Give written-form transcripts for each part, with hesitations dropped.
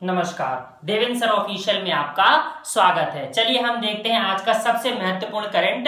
नमस्कार, Devendra sir official में आपका स्वागत है। चलिए हम देखते हैं आज का सबसे महत्वपूर्ण करंट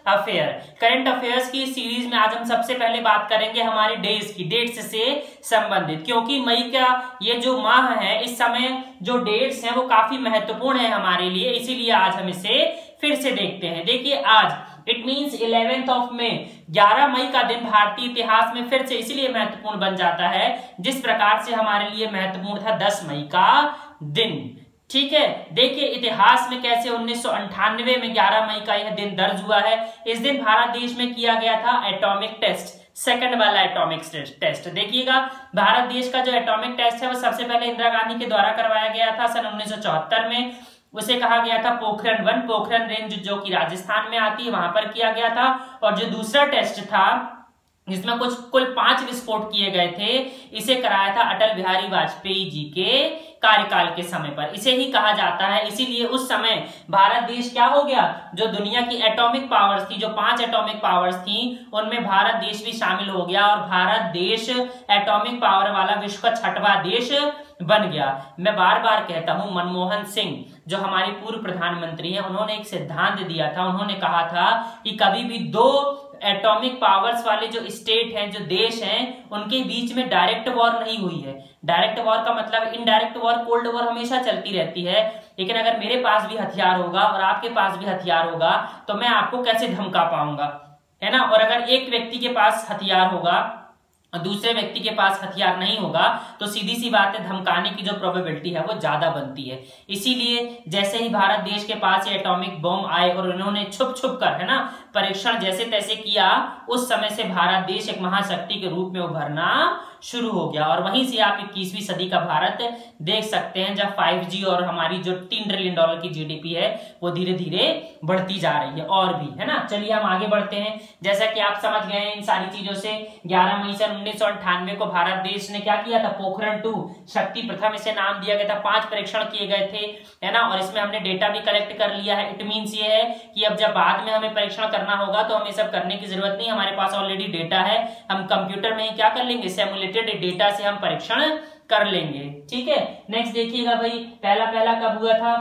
अफेयर्स की सीरीज में। आज हम सबसे पहले बात करेंगे हमारे डेट्स से संबंधित, क्योंकि मई का ये जो माह है इस समय जो डेट्स हैं वो काफी महत्वपूर्ण है हमारे लिए, इसीलिए आज हम इसे फिर से देखते हैं। देखिए आज it means 11th of May, 11 मई का दिन भारतीय इतिहास में फिर से इसलिए महत्वपूर्ण बन जाता है जिस प्रकार से हमारे लिए महत्वपूर्ण था 10 मई का दिन। ठीक है, देखिए इतिहास में कैसे 1998 में 11 मई का यह दिन दर्ज हुआ है। इस दिन भारत देश में किया गया था एटॉमिक टेस्ट, सेकंड वाला एटॉमिक टेस्ट। देखिएगा भारत देश का जो एटॉमिक टेस्ट है वो सबसे पहले इंदिरा गांधी के द्वारा करवाया गया था सन 1974 में। उसे कहा गया था पोखरण 1, पोखरण रेंज जो कि राजस्थान में आती है वहां पर किया गया था। और जो दूसरा टेस्ट था जिसमें कुल 5 विस्फोट किए गए थे, इसे कराया था अटल बिहारी वाजपेयी जी के कार्यकाल के समय पर। इसे ही कहा जाता है, इसीलिए उस समय भारत देश क्या हो गया, जो दुनिया की एटॉमिक पावर्स थी, जो 5 एटॉमिक पावर्स थी उनमें भारत देश भी शामिल हो गया और भारत देश एटॉमिक पावर वाला विश्व का 6वां देश बन गया। मैं बार बार कहता हूं, मनमोहन सिंह जो हमारे पूर्व प्रधानमंत्री हैं, उन्होंने एक सिद्धांत दिया था। उन्होंने कहा था कि कभी भी 2 एटॉमिक पावर्स वाले जो स्टेट हैं, जो देश हैं, उनके बीच में डायरेक्ट वॉर नहीं हुई है। डायरेक्ट वॉर का मतलब इनडायरेक्ट वॉर, कोल्ड वॉर हमेशा चलती रहती है, लेकिन अगर मेरे पास भी हथियार होगा और आपके पास भी हथियार होगा तो मैं आपको कैसे धमका पाऊंगा, है ना। और अगर एक व्यक्ति के पास हथियार होगा दूसरे व्यक्ति के पास हथियार नहीं होगा तो सीधी सी बात है, धमकाने की जो प्रोबेबिलिटी है वो ज्यादा बनती है। इसीलिए जैसे ही भारत देश के पास ये एटॉमिक बम आए और उन्होंने छुप कर, है ना, परीक्षण जैसे तैसे किया, उस समय से भारत देश एक महाशक्ति के रूप में उभरना शुरू हो गया। और वहीं से आप 21वीं सदी का भारत देख सकते हैं, जब 5G और हमारी जो $3 ट्रिलियन की जीडीपी है वो धीरे धीरे बढ़ती जा रही है और भी, है ना। चलिए हम आगे बढ़ते हैं। जैसा कि आप समझ गए इन सारी चीजों से, 11 मई सन 1998 को भारत देश ने क्या किया था, पोखरण 2 शक्ति प्रथम इसे नाम दिया गया था। 5 परीक्षण किए गए थे, है ना, और इसमें हमने डेटा भी कलेक्ट कर लिया है। इट मीन्स ये है कि अब जब बाद में हमें परीक्षण करना होगा तो हमें सब करने की जरूरत नहीं, हमारे पास ऑलरेडी डेटा है। हम कंप्यूटर में ही क्या कर लेंगे, सिमुलेटेड डेटा से हम परीक्षण कर लेंगे। ठीक है, नेक्स्ट देखिएगा भाई, पहला कब हुआ था,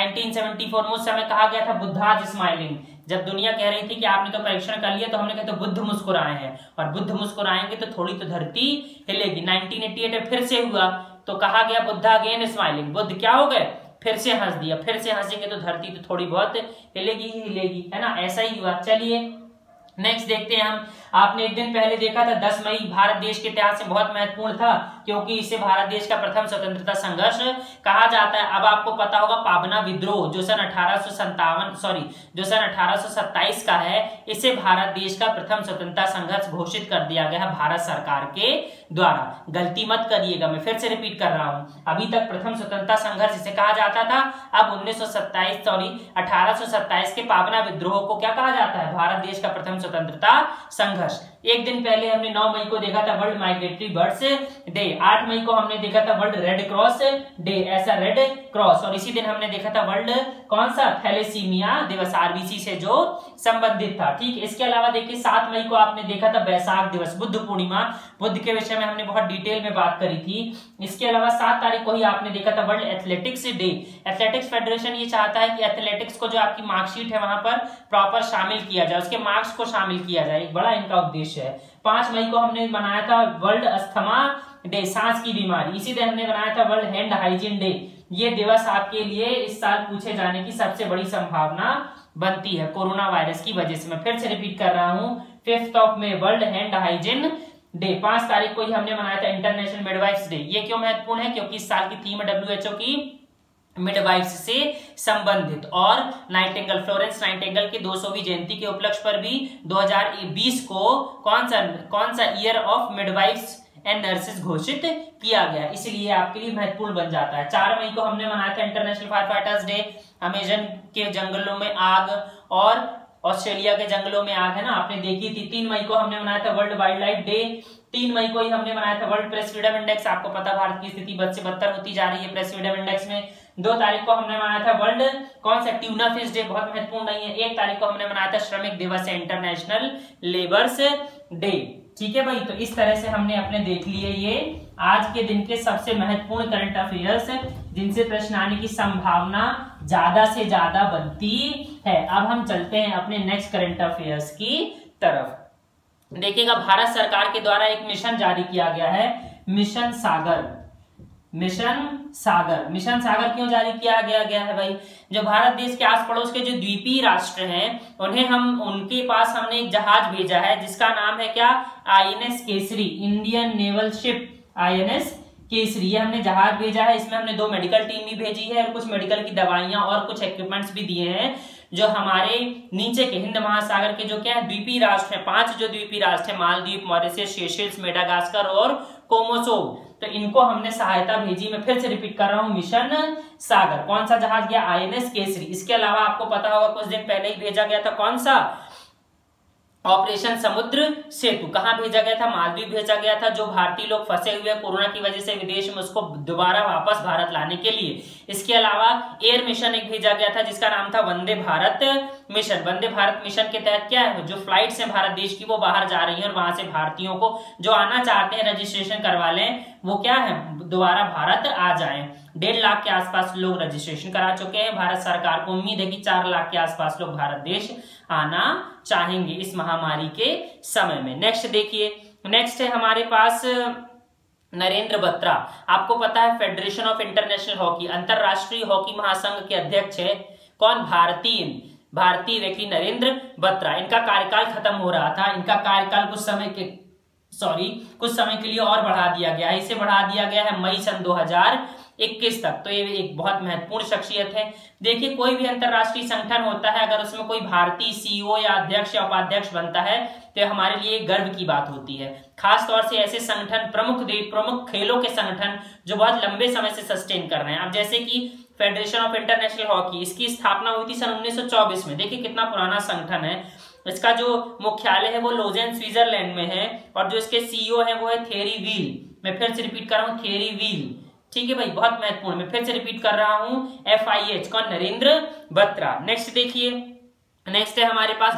1974 में। उस समय कहा गया था बुद्धा स्माइलिंग। जब दुनिया कह रही थी कि आपने तो परीक्षण कर लिया, तो हमने कहा तो बुद्ध मुस्कुराए हैं, और बुद्ध मुस्कुराएंगे तो थोड़ी तो धरती हिलेगी। 1988 में फिर से हुआ तो कहा गया बुद्धा अगेन स्माइलिंग, बुद्ध क्या हो गए, फिर से हंस दिया। फिर से हंसेंगे तो धरती तो थोड़ी बहुत हिलेगी ही हिलेगी, है ना, ऐसा ही हुआ। चलिए नेक्स्ट देखते हैं हम। आपने एक दिन पहले देखा था 10 मई भारत देश के इतिहास में बहुत महत्वपूर्ण था, क्योंकि इसे भारत देश का प्रथम स्वतंत्रता संघर्ष कहा जाता है। अब आपको पता होगा पाबना विद्रोह जो सन 1827 का है, इसे भारत देश का प्रथम स्वतंत्रता संघर्ष घोषित कर दिया गया है भारत सरकार के द्वारा। गलती मत करिएगा, मैं फिर से रिपीट कर रहा हूं, अभी तक प्रथम स्वतंत्रता संघर्ष इसे कहा जाता था, अब 1827 के पाबना विद्रोह को क्या कहा जाता है, भारत देश का प्रथम स्वतंत्रता संघर्ष। एक दिन पहले हमने 9 मई को देखा था वर्ल्ड माइग्रेटरी बर्ड्स डे, 8 मई को हमने देखा था वर्ल्ड रेड क्रॉस डे, ऐसा रेड क्रॉस, और इसी दिन हमने देखा था वर्ल्ड कौन सा, थैलेसीमिया दिवस, आरबीसी से जो संबंधित था। ठीक, इसके अलावा देखिए 7 मई को आपने देखा था वैशाख दिवस, बुद्ध पूर्णिमा, बुद्ध के विषय में हमने बहुत डिटेल में बात करी थी। इसके अलावा 7 तारीख को ही आपने देखा था world athletics day. Athletics federation ये चाहता है कि एथलेटिक्स को जो आपकी मार्कशीट है वहां पर प्रॉपर शामिल किया जाए, उसके मार्क्स को शामिल किया जाए, एक बड़ा इनका उद्देश्य है। 5 मई को हमने बनाया था वर्ल्ड अस्थमा डे, सांस की बीमारी। इसी दिन हमने बनाया था वर्ल्ड हैंड हाइजीन डे। ये दिवस आपके लिए इस साल पूछे जाने की सबसे बड़ी संभावना बनती है कोरोना वायरस की वजह से। मैं फिर से रिपीट कर रहा हूं, 5 of May world hand hygiene day. 5 तारीख को ही हमने मनाया था इंटरनेशनल मिडवाइफ्स डे। ये क्यों महत्वपूर्ण है, क्योंकि इस साल की थीम है WHO की मिडवाइफ्स से संबंधित। और नाइटिंगेल, फ्लोरेंस नाइटिंगेल की 200वीं जयंती के उपलक्ष्य पर भी 2020 को कौन सा year of midwives and nurses घोषित किया गया, इसलिए आपके लिए महत्वपूर्ण बन जाता है। 4 मई को हमने मनाया था international fire fighters day. Amazon के जंगलों में आग और ऑस्ट्रेलिया के जंगलों में आग, है ना, आपने देखी थी। 3 मई को हमने मनाया था वर्ल्ड वाइल्ड लाइफ डे। 3 मई को ही हमने मनाया था वर्ल्ड प्रेस फ्रीडम इंडेक्स। आपको पता भारत की स्थिति बद से बदतर होती जा रही है प्रेस फ्रीडम इंडेक्स में। 2 तारीख को हमने मनाया था वर्ल्ड कौन सा, ट्यूना फिश डे, बहुत महत्वपूर्ण नहीं है। 1 तारीख को हमने मनाया था श्रमिक दिवस है, इंटरनेशनल लेबर्स डे। ठीक है भाई, तो इस तरह से हमने अपने देख लिए ये आज के दिन के सबसे महत्वपूर्ण करंट अफेयर्स जिनसे प्रश्न आने की संभावना ज्यादा से ज्यादा बनती है। अब हम चलते हैं अपने नेक्स्ट करंट अफेयर्स की तरफ। देखिएगा, भारत सरकार के द्वारा एक मिशन जारी किया गया है, मिशन सागर। मिशन सागर क्यों जारी किया गया है भाई? जो भारत देश के आस पड़ोस के जो द्वीपीय राष्ट्र हैं उनके पास हमने एक जहाज भेजा है जिसका नाम है क्या? INS Kesari, Indian naval ship INS Kesari. ये हमने जहाज भेजा है, इसमें हमने 2 मेडिकल टीम भी भेजी है और कुछ मेडिकल की दवाइयां और कुछ इक्विपमेंट्स भी दिए हैं जो हमारे नीचे के हिंद महासागर के जो क्या है द्वीपीय राष्ट्र है, 5 जो द्वीपीय राष्ट्र है, मालदीव, मॉरिशस, सेशेल्स, मेडागास्कर और कोमोसोव, तो इनको हमने सहायता भेजी। मैं फिर से रिपीट कर रहा हूं, मिशन सागर। कौन सा जहाज गया? INS केसरी। इसके अलावा आपको पता होगा कुछ दिन पहले ही भेजा गया था, कौन सा? ऑपरेशन समुद्र सेतु। कहां भेजा गया था? मालदीव भेजा गया था, जो भारतीय लोग फंसे हुए कोरोना की वजह से विदेश में, उसको दोबारा वापस भारत लाने के लिए। इसके अलावा एयर मिशन एक भेजा गया था जिसका नाम था वंदे भारत मिशन। वंदे भारत मिशन के तहत क्या है, जो फ्लाइट्स हैं भारत देश की वो बाहर जा रही हैं और वहां से भारतीयों को जो आना चाहते हैं रजिस्ट्रेशन करवा लें, वो क्या है, दोबारा भारत आ जाएं। 1.5 लाख के आसपास लोग रजिस्ट्रेशन करा चुके हैं। भारत सरकार को उम्मीद है कि 4 लाख के आसपास लोग भारत देश आना चाहेंगे इस महामारी के समय में। नेक्स्ट देखिए, नेक्स्ट है हमारे पास नरेंद्र बत्रा। आपको पता है फेडरेशन ऑफ इंटरनेशनल हॉकी, अंतरराष्ट्रीय हॉकी महासंघ के अध्यक्ष है कौन? भारतीय व्यक्ति नरेंद्र बत्रा। इनका कार्यकाल खत्म हो रहा था, इनका कार्यकाल कुछ समय के लिए और बढ़ा दिया गया है। इसे बढ़ा दिया गया है मई सन 2021 तक। तो ये एक बहुत महत्वपूर्ण शख्सियत है। देखिए, कोई भी अंतरराष्ट्रीय संगठन होता है, अगर उसमें कोई भारतीय CEO या अध्यक्ष या उपाध्यक्ष बनता है तो हमारे लिए गर्व की बात होती है। खास तौर से ऐसे संगठन, प्रमुख खेलों के संगठन जो बहुत लंबे समय से सस्टेन कर रहे हैं। अब जैसे कि फेडरेशन ऑफ इंटरनेशनल हॉकी, इसकी स्थापना हुई थी सन 1924 में। देखिए कितना पुराना संगठन है। इसका जो मुख्यालय है वो लोजेन स्विट्जरलैंड में है और जो इसके CEO है वो है थेरी वील। मैं फिर से रिपीट कर रहा हूँ, थेरी वील। ठीक है भाई, बहुत महत्वपूर्ण। मैं फिर से रिपीट कर रहा हूं, FIH कौन? नरेंद्र बत्रा। नेक्स्ट देखिए, नेक्स्ट है हमारे पास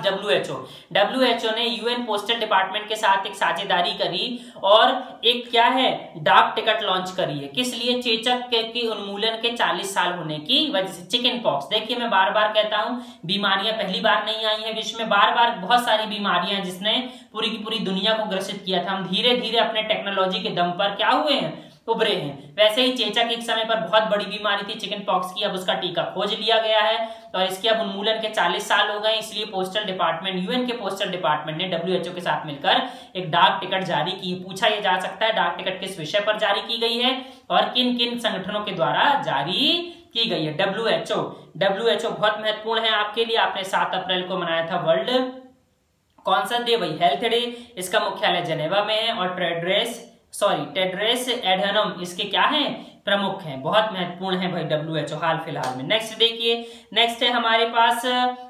WHO ने UN पोस्टल डिपार्टमेंट के साथ एक साझेदारी करी और एक क्या है, डाक टिकट लॉन्च करी है। किस लिए? चेचक के उन्मूलन के 40 साल होने की वजह से। चिकन पॉक्स, देखिए मैं बार बार कहता हूं, बीमारियां पहली बार नहीं आई है विश्व में, बार बार बहुत सारी बीमारियां जिसने पूरी की पूरी दुनिया को ग्रसित किया था। हम धीरे धीरे अपने टेक्नोलॉजी के दम पर क्या हुए हैं, उभरे हैं। वैसे ही चेचक एक समय पर बहुत बड़ी बीमारी थी चिकन पॉक्स की, अब उसका टीका खोज लिया गया है और इसके अब उन्मूलन के 40 साल हो गए। इसलिए पोस्टल डिपार्टमेंट, UN के पोस्टल डिपार्टमेंट ने WHO के साथ मिलकर एक डाक टिकट जारी की। पूछा यह जा सकता है डाक टिकट किस विषय पर जारी की गई है और किन किन संगठनों के द्वारा जारी की गई है। WHO बहुत महत्वपूर्ण है आपके लिए। आपने 7 अप्रैल को मनाया था वर्ल्ड कौन सा डे भाई? Health day. इसका मुख्यालय जेनेवा में है और टेड्रेस एडहेनम इसके क्या हैं, प्रमुख हैं। बहुत महत्वपूर्ण है भाई WHO हाल फिलहाल में। नेक्स्ट देखिए, नेक्स्ट है हमारे पास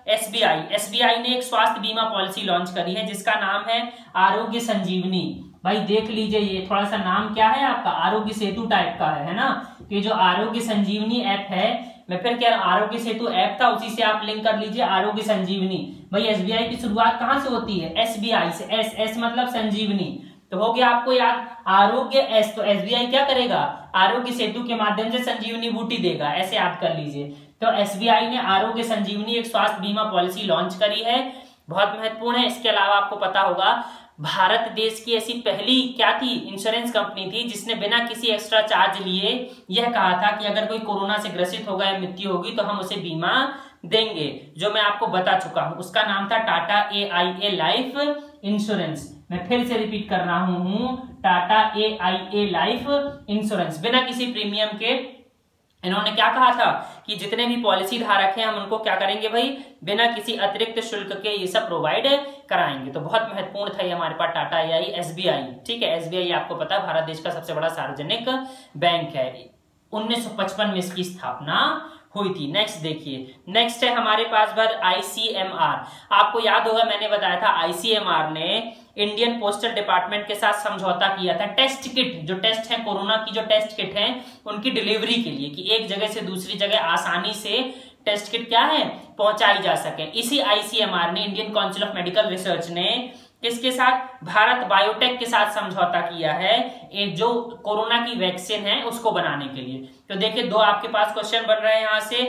SBI ने एक स्वास्थ्य बीमा पॉलिसी लॉन्च करी है जिसका नाम है आरोग्य संजीवनी। भाई देख लीजिए, ये थोड़ा सा नाम क्या है आपका, आरोग्य सेतु टाइप का है ना। तो ये जो आरोग्य संजीवनी ऐप है, मैं फिर कह रहा हूं, आरोग्य सेतु ऐप था, उसी से आप लिंक कर लीजिए आरोग्य संजीवनी। भाई SBI की शुरुआत कहां से होती है? SBI से। S मतलब संजीवनी, तो हो गया आपको याद आरोग्य S। तो SBI क्या करेगा? आरोग्य सेतु के माध्यम से संजीवनी बूटी देगा, ऐसे याद कर लीजिए। तो SBI ने आरोग्य संजीवनी एक स्वास्थ्य बीमा पॉलिसी लॉन्च करी है, बहुत महत्वपूर्ण है। इसके अलावा आपको पता होगा भारत देश की ऐसी पहली क्या थी, इंश्योरेंस कंपनी थी जिसने बिना किसी एक्स्ट्रा चार्ज लिए यह कहा था कि अगर कोई कोरोना से ग्रसित होगा या मृत्यु होगी तो हम उसे बीमा देंगे, जो मैं आपको बता चुका हूं। उसका नाम था टाटा AIA लाइफ इंश्योरेंस। मैं फिर से रिपीट कर रहा हूं, टाटा AIA लाइफ इंश्योरेंस। बिना किसी प्रीमियम के इन्होंने क्या कहा था कि जितने भी पॉलिसी धारक हैं हम उनको क्या करेंगे भाई, बिना किसी अतिरिक्त शुल्क के ये सब प्रोवाइड कराएंगे। तो बहुत महत्वपूर्ण था ये हमारे पास टाटा AI SBI। ठीक है, SBI आपको पता है भारत देश का सबसे बड़ा सार्वजनिक बैंक है। 1955 में इसकी स्थापना हुई थी। नेक्स्ट देखिए, नेक्स्ट है हमारे पास ICMR। आपको याद होगा मैंने बताया था ICMR ने इंडियन पोस्टल डिपार्टमेंट के साथ समझौता किया था टेस्ट किट, जो टेस्ट है कोरोना की, जो टेस्ट किट है उनकी डिलीवरी के लिए, कि एक जगह से दूसरी जगह आसानी से टेस्ट किट क्या है पहुंचाई जा सके। इसी ICMR ने, Indian council of medical research ने किसके साथ? भारत बायोटेक के साथ समझौता किया है जो कोरोना की वैक्सीन है उसको बनाने के लिए। तो देखिए दो आपके पास क्वेश्चन बन रहे हैं यहां से।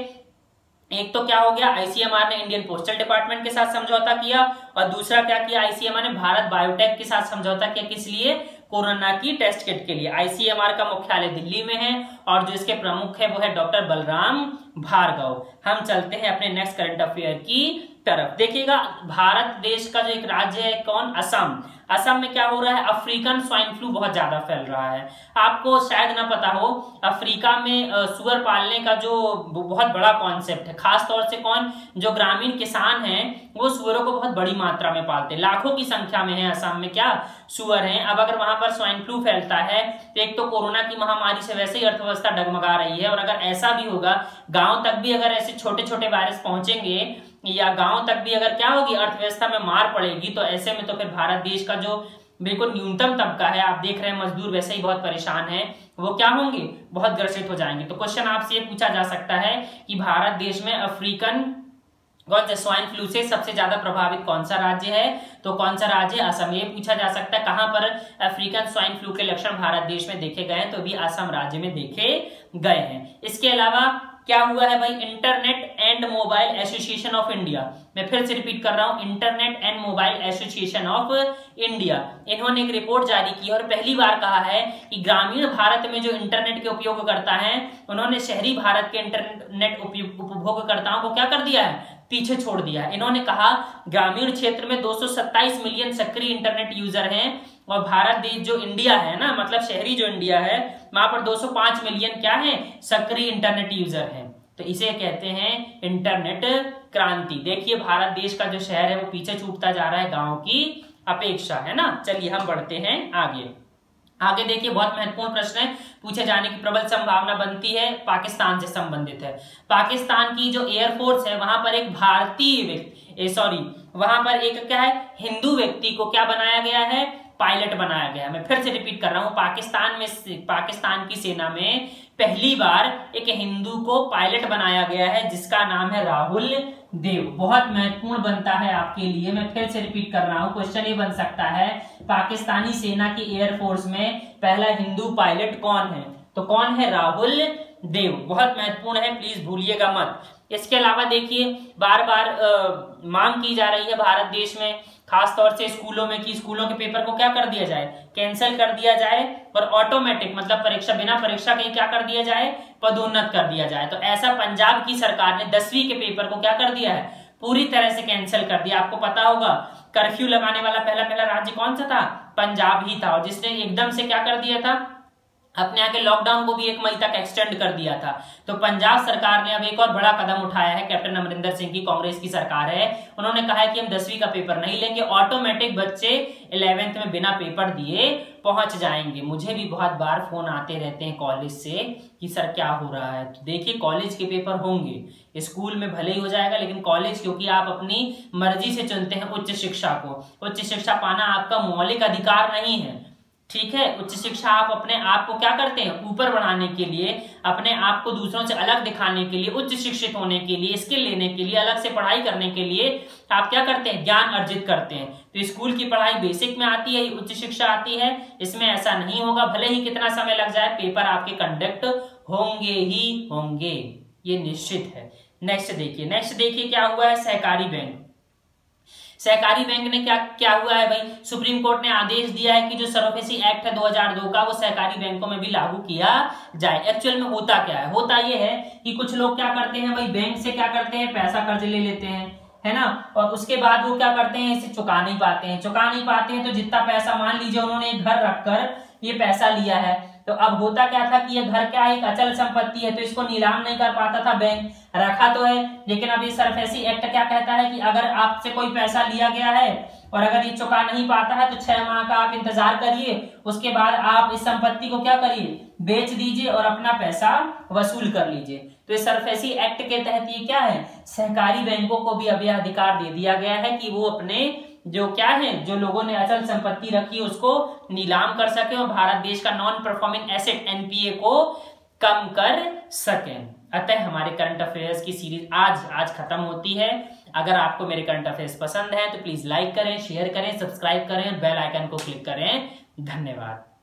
एक तो क्या हो गया, आईसीएमआर ने इंडियन पोस्टल डिपार्टमेंट के साथ समझौता किया, और दूसरा क्या किया, आईसीएमआर ने भारत बायोटेक के साथ समझौता किया। किस लिए? कोरोना की टेस्ट किट के लिए। आईसीएमआर का मुख्यालय दिल्ली में है और जो इसके प्रमुख है वो है डॉक्टर बलराम भार्गव। हम चलते हैं अपने नेक्स्ट करंट अफेयर की तरफ। देखिएगा भारत देश का जो एक राज्य है कौन? असम। असम में क्या हो रहा है? अफ्रीकन स्वाइन फ्लू बहुत ज्यादा फैल रहा है। आपको शायद ना पता हो, अफ्रीका में सुअर पालने का जो बहुत बड़ा कॉन्सेप्ट है, खास तौर से कौन? जो ग्रामीण किसान हैं वो सुअरों को बहुत बड़ी मात्रा में पालते हैं। लाखों की संख्या में है असम में क्या? सुअर हैं। अब अगर वहां पर स्वाइन फ्लू फैलता है तो एक तो कोरोना की महामारी से वैसे ही अर्थव्यवस्था डगमगा रही है, और अगर ऐसा भी होगा गांव तक भी अगर ऐसे छोटे छोटे वायरस पहुंचेंगे या गांव तक भी अगर क्या होगी, अर्थव्यवस्था में मार पड़ेगी, तो ऐसे में तो फिर भारत देश का जो बिल्कुल न्यूनतम तबका है, आप देख रहे हैं मजदूर वैसे ही बहुत परेशान है, वो क्या होंगे? बहुत ग्रसित हो जाएंगे। तो क्वेश्चन आपसे ये पूछा जा सकता है कि भारत देश में अफ्रीकन कौन से स्वाइन फ्लू से सबसे ज्यादा प्रभावित कौन सा राज्य है? तो कौन सा राज्य? असम। ये पूछा जा सकता है कहां पर अफ्रीकन स्वाइन फ्लू के लक्षण भारत देश में देखे गए हैं, तो भी असम राज्य में देखे गए हैं। इसके अलावा क्या हुआ है भाई? Internet and mobile association of India, मैं फिर से रिपीट कर रहा हूं, internet and mobile association of India, इन्होंने एक रिपोर्ट जारी की और पहली बार कहा है कि ग्रामीण भारत में जो इंटरनेट के उपयोगकर्ता हैं उन्होंने शहरी भारत के इंटरनेट उपभोगकर्ताओं को क्या कर दिया है? पीछे छोड़ दिया है। इन्होंने कहा ग्रामीण क्षेत्र में 227 मिलियन सक्रिय इंटरनेट यूजर हैं, और भारत देश जो इंडिया है ना, मतलब शहरी जो इंडिया है, वहां पर 205 मिलियन क्या है? सक्रिय इंटरनेट यूजर हैं। तो इसे कहते हैं इंटरनेट क्रांति। देखिए भारत देश का जो शहर है वो पीछे छूटता जा रहा है गांव की अपेक्षा, है ना। चलिए हम बढ़ते हैं आगे। आगे देखिए बहुत महत्वपूर्ण प्रश्न है, पूछे जाने की प्रबल संभावना बनती है, पाकिस्तान से संबंधित है। पाकिस्तान की जो एयरफोर्स है वहां पर एक भारतीय व्यक्ति वहां पर एक क्या है? हिंदू व्यक्ति को क्या बनाया गया है? पायलट बनाया गया। मैं फिर से रिपीट कर रहा हूं, पाकिस्तान की सेना में पहली बार एक हिंदू को पायलट बनाया गया है जिसका नाम है राहुल देव। बहुत महत्वपूर्ण बनता है आपके लिए, मैं फिर से रिपीट कर रहा हूं, क्वेश्चन ये बन सकता है पाकिस्तानी सेना की एयरफोर्स में पहला हिंदू पायलट कौन है? तो कौन है? राहुल देव। बहुत महत्वपूर्ण है, प्लीज भूलिएगा मत। इसके अलावा देखिए बार बार मांग की जा रही है भारत देश में, खास तौर से स्कूलों में, कि स्कूलों के पेपर को क्या कर दिया जाए? कैंसिल कर दिया जाए, और ऑटोमेटिक मतलब परीक्षा बिना परीक्षा के क्या कर दिया जाए? पदोन्नत कर दिया जाए। तो ऐसा पंजाब की सरकार ने 10वीं के पेपर को क्या कर दिया है? पूरी तरह से कैंसिल कर दिया। आपको पता होगा कर्फ्यू लगाने वाला पहला राज्य कौन सा था? पंजाब ही था, और जिसने एकदम से क्या कर दिया था? अपने आगे लॉकडाउन को भी 1 मई तक एक्सटेंड कर दिया था। तो पंजाब सरकार ने अब एक और बड़ा कदम उठाया है, कैप्टन अमरिंदर सिंह की कांग्रेस की सरकार है, उन्होंने कहा है कि हम 10वीं का पेपर नहीं लेंगे, ऑटोमेटिक बच्चे 11th में बिना पेपर दिए पहुंच जाएंगे। मुझे भी बहुत बार फोन आते रहते हैं कॉलेज से कि सर क्या हो रहा है। तो देखिए कॉलेज के पेपर होंगे, स्कूल में भले ही हो जाएगा, लेकिन कॉलेज क्योंकि आप अपनी मर्जी से चुनते हैं उच्च शिक्षा को, उच्च शिक्षा पाना आपका मौलिक अधिकार नहीं है, ठीक है। उच्च शिक्षा आप अपने आप को क्या करते हैं? ऊपर बढ़ाने के लिए, अपने आप को दूसरों से अलग दिखाने के लिए, उच्च शिक्षित होने के लिए, स्किल लेने के लिए, अलग से पढ़ाई करने के लिए आप क्या करते हैं? ज्ञान अर्जित करते हैं। तो स्कूल की पढ़ाई बेसिक में आती है, उच्च शिक्षा आती है, इसमें ऐसा नहीं होगा, भले ही कितना समय लग जाए, पेपर आपके कंडक्ट होंगे ही होंगे, ये निश्चित है। नेक्स्ट देखिए क्या हुआ है? सहकारी बैंक। सहकारी बैंक ने क्या हुआ है भाई? सुप्रीम कोर्ट ने आदेश दिया है कि जो सरोगेसी एक्ट है 2002 का, वो सहकारी बैंकों में भी लागू किया जाए। एक्चुअल में होता क्या है? होता ये है कि कुछ लोग क्या करते हैं भाई, बैंक से क्या करते हैं? पैसा कर्ज ले लेते हैं, है ना, और उसके बाद वो क्या करते हैं? इसे चुका नहीं पाते हैं, तो जितना पैसा, मान लीजिए उन्होंने एक घर रखकर ये पैसा लिया है, तो अब होता क्या था कि ये घर क्या है? एक अचल संपत्ति है, तो इसको नीलाम नहीं कर पाता था बैंक, रखा तो है, लेकिन अब ये सरफेसी एक्ट क्या कहता है कि अगर आपसे कोई पैसा लिया गया है और अगर ये चुका नहीं पाता है तो 6 माह का आप इंतजार करिए, उसके बाद आप इस संपत्ति को क्या करिए? बेच दीजिए और अपना पैसा वसूल कर लीजिए। तो इस सरफेसी एक्ट के तहत ये क्या है? सहकारी बैंकों को भी अब यह अधिकार दे दिया गया है कि वो अपने जो क्या है, जो लोगों ने अचल संपत्ति रखी उसको नीलाम कर सके और भारत देश का नॉन परफॉर्मिंग एसेट एनपीए को कम कर सके। अतः हमारे करंट अफेयर्स की सीरीज आज खत्म होती है। अगर आपको मेरे करंट अफेयर्स पसंद है तो प्लीज लाइक करें, शेयर करें, सब्सक्राइब करें, बेल आइकन को क्लिक करें। धन्यवाद।